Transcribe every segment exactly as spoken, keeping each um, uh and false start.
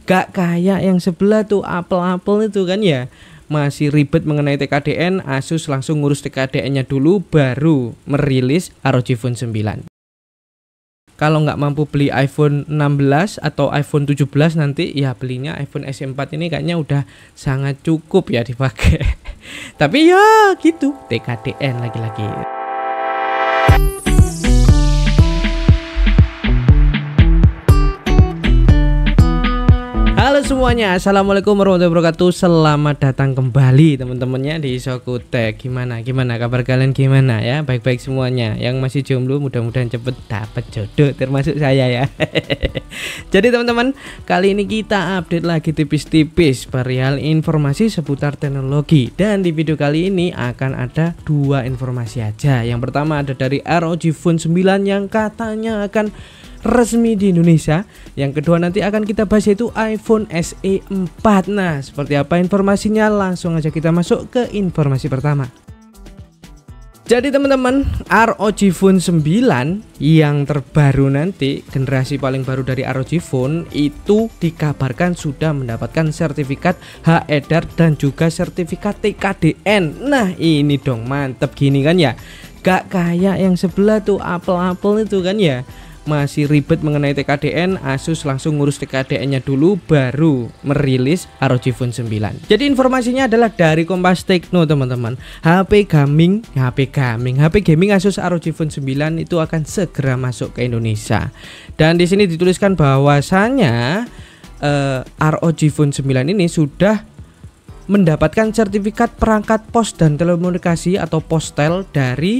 Gak kayak yang sebelah tuh Apple-Apple itu kan ya, masih ribet mengenai T K D N. Asus langsung ngurus T K D N-nya dulu baru merilis R O G Phone sembilan. Kalau nggak mampu beli iPhone enam belas atau iPhone tujuh belas nanti ya belinya iPhone S E empat ini kayaknya udah sangat cukup ya dipakai. Tapi ya gitu, T K D N lagi-lagi. Halo semuanya, assalamualaikum warahmatullahi wabarakatuh. Selamat datang kembali teman-temannya di Sokutek. Gimana gimana kabar kalian, gimana ya? Baik-baik semuanya. Yang masih jomblo mudah-mudahan cepet dapat jodoh, termasuk saya ya. Jadi teman-teman, kali ini kita update lagi tipis-tipis perihal informasi seputar teknologi. Dan di video kali ini akan ada dua informasi aja. Yang pertama ada dari R O G Phone sembilan yang katanya akan resmi di Indonesia. Yang kedua nanti akan kita bahas yaitu iPhone S E empat. Nah, seperti apa informasinya? Langsung aja kita masuk ke informasi pertama. Jadi teman-teman, R O G Phone sembilan yang terbaru nanti, generasi paling baru dari R O G Phone itu dikabarkan sudah mendapatkan sertifikat hak edar dan juga sertifikat T K D N. Nah, ini dong mantep gini kan ya. Gak kayak yang sebelah tuh Apple-Apple itu kan ya, masih ribet mengenai T K D N. Asus langsung ngurus T K D N-nya dulu baru merilis R O G Phone sembilan. Jadi informasinya adalah dari Kompas Tekno teman-teman. H P gaming, H P gaming, H P gaming Asus R O G Phone sembilan itu akan segera masuk ke Indonesia. Dan di sini dituliskan bahwasanya eh, R O G Phone sembilan ini sudah mendapatkan sertifikat perangkat pos dan telekomunikasi atau postel dari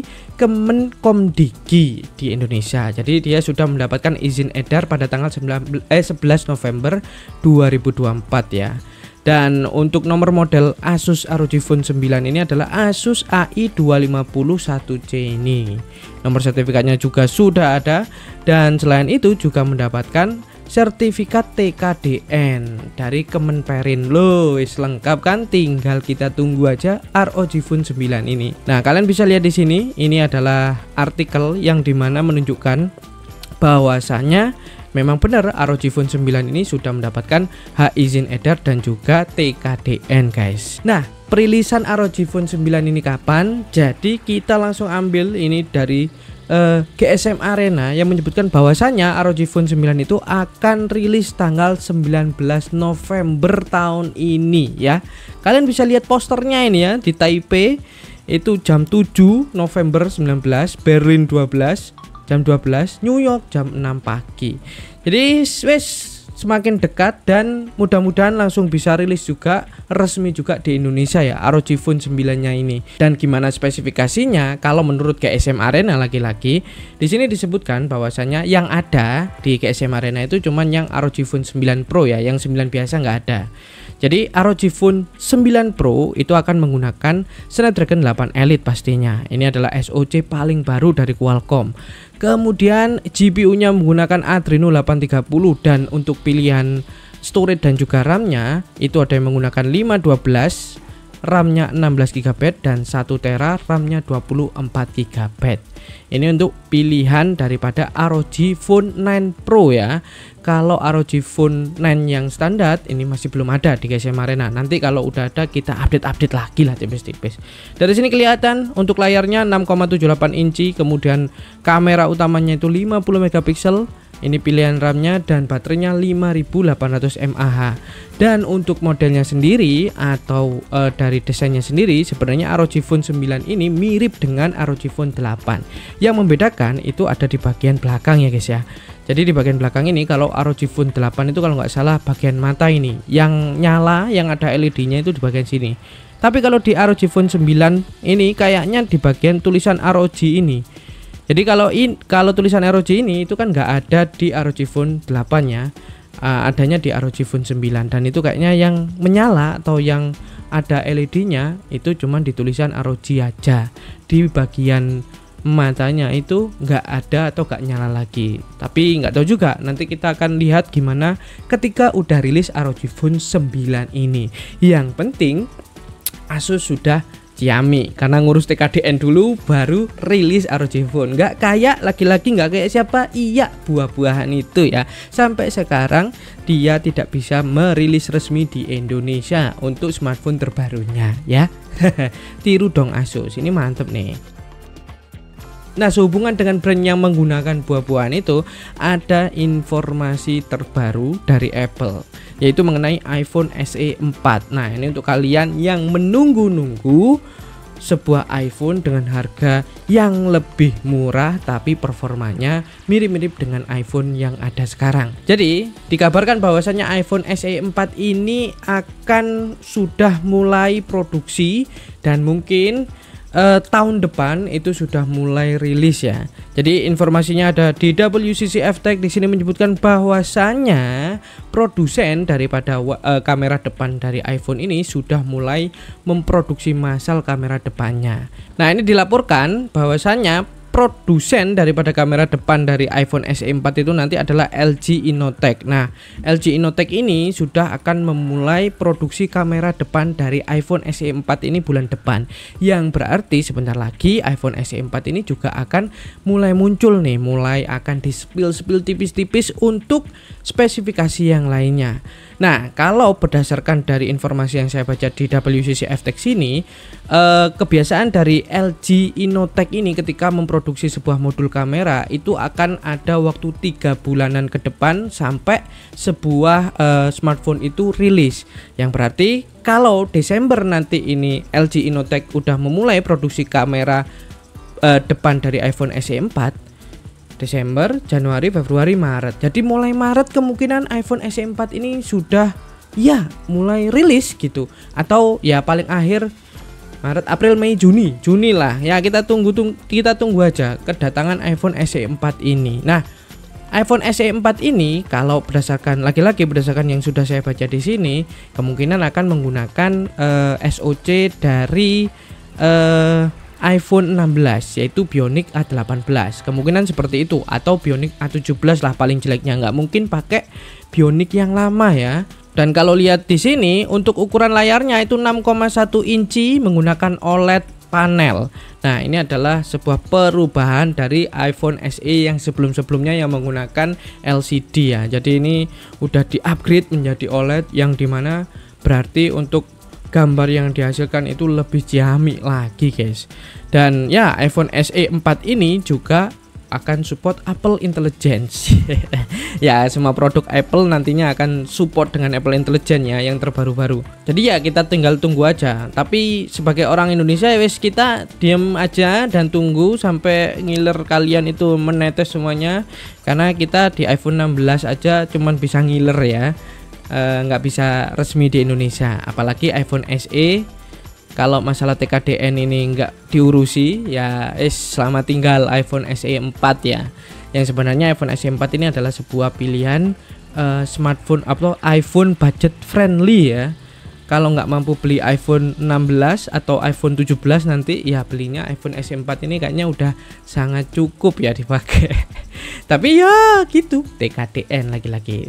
Kemenkomdigi di Indonesia. Jadi dia sudah mendapatkan izin edar pada tanggal sebelas November dua ribu dua puluh empat ya. Dan untuk nomor model Asus R O G Phone sembilan ini adalah Asus A I dua lima nol satu C ini. Nomor sertifikatnya juga sudah ada, dan selain itu juga mendapatkan sertifikat T K D N dari Kemenperin. Loh, wis lengkap kan, tinggal kita tunggu aja R O G Phone sembilan ini. Nah, kalian bisa lihat di sini, ini adalah artikel yang dimana menunjukkan bahwasanya memang benar R O G Phone sembilan ini sudah mendapatkan hak izin edar dan juga T K D N guys. Nah, perilisan R O G Phone sembilan ini kapan? Jadi kita langsung ambil ini dari Uh, G S M Arena yang menyebutkan bahwasanya R O G Phone sembilan itu akan rilis tanggal sembilan belas November tahun ini ya. Kalian bisa lihat posternya ini ya, di Taipei itu jam tujuh November sembilan belas, Berlin dua belas jam dua belas, New York jam enam pagi. Jadi wes semakin dekat dan mudah-mudahan langsung bisa rilis juga, resmi juga di Indonesia ya R O G Phone sembilan-nya ini. Dan gimana spesifikasinya? Kalau menurut G S M Arena lagi-lagi di sini disebutkan bahwasanya yang ada di G S M Arena itu cuman yang R O G Phone sembilan Pro ya, yang sembilan biasa nggak ada. Jadi R O G Phone sembilan Pro itu akan menggunakan Snapdragon delapan Elite pastinya. Ini adalah S O C paling baru dari Qualcomm. Kemudian G P U-nya menggunakan Adreno delapan tiga nol, dan untuk pilihan storage dan juga RAM-nya itu ada yang menggunakan lima dua belas, RAM-nya enam belas giga byte dan satu tera, RAM-nya dua puluh empat giga byte. Ini untuk pilihan daripada R O G Phone sembilan Pro ya. Kalau R O G Phone sembilan yang standar ini masih belum ada di G S M Arena. Nanti kalau udah ada kita update-update lagi lah tipis-tipis. Dari sini kelihatan untuk layarnya enam koma tujuh delapan inci, kemudian kamera utamanya itu lima puluh megapiksel. Ini pilihan RAM-nya dan baterainya lima ribu delapan ratus mAh. Dan untuk modelnya sendiri atau e, dari desainnya sendiri, sebenarnya R O G Phone sembilan ini mirip dengan R O G Phone delapan. Yang membedakan itu ada di bagian belakang ya guys ya. Jadi di bagian belakang ini kalau R O G Phone delapan itu kalau nggak salah bagian mata ini yang nyala, yang ada L E D-nya itu di bagian sini. Tapi kalau di R O G Phone sembilan ini kayaknya di bagian tulisan R O G ini. Jadi kalau in, kalau tulisan R O G ini itu kan nggak ada di R O G Phone delapan ya, uh, adanya di R O G Phone sembilan, dan itu kayaknya yang menyala atau yang ada L E D-nya itu cuman di tulisan R O G aja. Di bagian matanya itu nggak ada atau nggak nyala lagi. Tapi nggak tahu juga, nanti kita akan lihat gimana ketika udah rilis R O G Phone sembilan ini. Yang penting Asus sudah Xiaomi karena ngurus T K D N dulu baru rilis R O G Phone. Nggak kayak lagi-lagi nggak kayak siapa? Iya, buah-buahan itu ya. Sampai sekarang dia tidak bisa merilis resmi di Indonesia untuk smartphone terbarunya ya. Tiru dong Asus, ini mantep nih. Nah, sehubungan dengan brand yang menggunakan buah-buahan itu, ada informasi terbaru dari Apple, yaitu mengenai iPhone S E empat. Nah, ini untuk kalian yang menunggu-nunggu sebuah iPhone dengan harga yang lebih murah tapi performanya mirip-mirip dengan iPhone yang ada sekarang. Jadi, dikabarkan bahwasannya iPhone S E empat ini akan sudah mulai produksi dan mungkin Uh, tahun depan itu sudah mulai rilis ya. Jadi informasinya ada di W C C F Tech. Di sini menyebutkan bahwasannya produsen daripada uh, kamera depan dari iPhone ini sudah mulai memproduksi massal kamera depannya. Nah, ini dilaporkan bahwasannya produsen daripada kamera depan dari iPhone S E empat itu nanti adalah L G Innotek. Nah, L G Innotek ini sudah akan memulai produksi kamera depan dari iPhone S E empat ini bulan depan. Yang berarti sebentar lagi iPhone S E empat ini juga akan mulai muncul nih, mulai akan di-spill-spill tipis-tipis untuk spesifikasi yang lainnya. Nah, kalau berdasarkan dari informasi yang saya baca di W C C F Tech sini, eh, kebiasaan dari L G Innotek ini ketika memproduksi sebuah modul kamera itu akan ada waktu tiga bulanan ke depan sampai sebuah eh, smartphone itu rilis. Yang berarti kalau Desember nanti ini L G Innotek udah memulai produksi kamera eh, depan dari iPhone S E empat, Desember, Januari, Februari, Maret. Jadi mulai Maret kemungkinan iPhone S E empat ini sudah ya mulai rilis gitu. Atau ya paling akhir Maret, April, Mei, Juni. Juni lah. Ya kita tunggu tung kita tunggu aja kedatangan iPhone S E empat ini. Nah, iPhone S E empat ini kalau berdasarkan lagi-lagi berdasarkan yang sudah saya baca di sini, kemungkinan akan menggunakan uh, S O C dari uh, iPhone enam belas, yaitu Bionic A delapan belas. Kemungkinan seperti itu, atau Bionic A tujuh belas lah paling jeleknya. Nggak mungkin pakai Bionic yang lama ya. Dan kalau lihat di sini untuk ukuran layarnya itu enam koma satu inci menggunakan O L E D panel. Nah, ini adalah sebuah perubahan dari iPhone S E yang sebelum-sebelumnya yang menggunakan L C D ya. Jadi ini udah di-upgrade menjadi O L E D yang dimana berarti untuk gambar yang dihasilkan itu lebih Xiaomi lagi guys. Dan ya iPhone S E empat ini juga akan support Apple Intelligence. Ya, semua produk Apple nantinya akan support dengan Apple Intelligence ya yang terbaru-baru. Jadi ya kita tinggal tunggu aja. Tapi sebagai orang Indonesia ya wes kita diam aja dan tunggu sampai ngiler kalian itu menetes semuanya. Karena kita di iPhone enam belas aja cuman bisa ngiler ya. Nggak uh, bisa resmi di Indonesia, apalagi iPhone S E. Kalau masalah T K D N ini nggak diurusi ya es selamat tinggal iPhone S E empat ya. Yang sebenarnya iPhone S E empat ini adalah sebuah pilihan uh, smartphone atau iPhone budget friendly ya. Kalau nggak mampu beli iPhone enam belas atau iPhone tujuh belas nanti ya belinya iPhone S E empat ini kayaknya udah sangat cukup ya dipakai. Tapi ya gitu, T K D N lagi-lagi.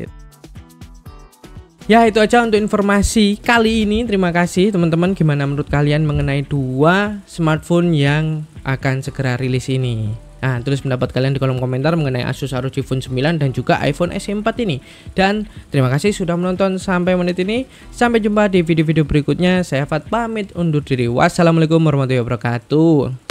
Ya, itu aja untuk informasi kali ini. Terima kasih teman-teman. Gimana menurut kalian mengenai dua smartphone yang akan segera rilis ini? Nah, tulis pendapat kalian di kolom komentar mengenai Asus R O G Phone sembilan dan juga iPhone S E empat ini. Dan terima kasih sudah menonton sampai menit ini. Sampai jumpa di video-video berikutnya. Saya Fat pamit undur diri. Wassalamualaikum warahmatullahi wabarakatuh.